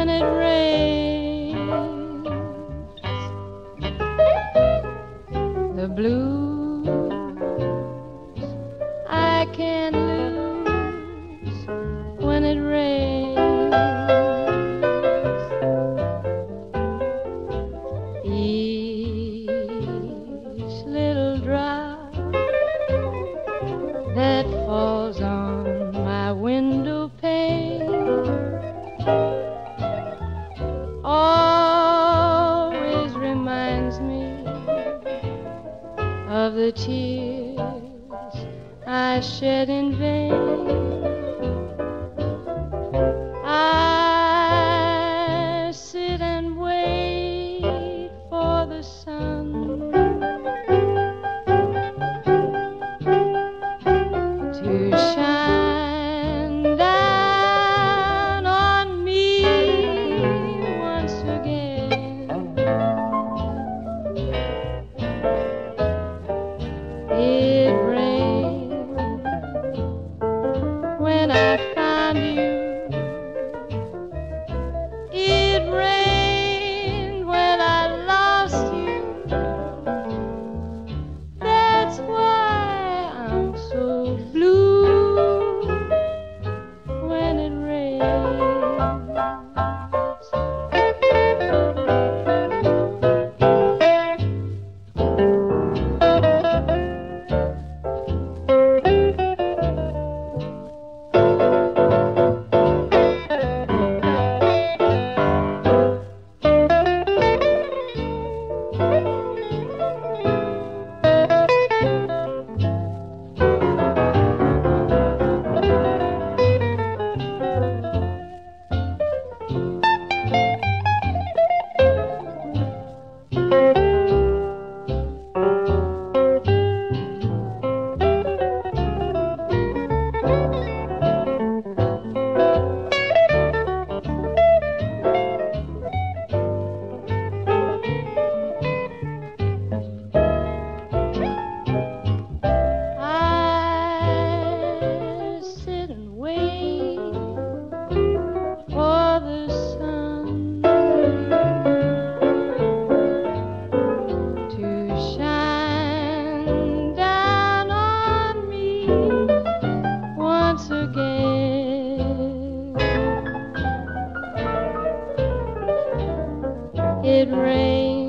when it rains. The blues I can't lose when it rains. Each little drop that falls on my window pane always reminds me of the tears I shed in vain. I sit and wait for the sun to shine down on me once again. It rained when I found you. It rained when I lost you. That's why I'm so blue when it rains. It rains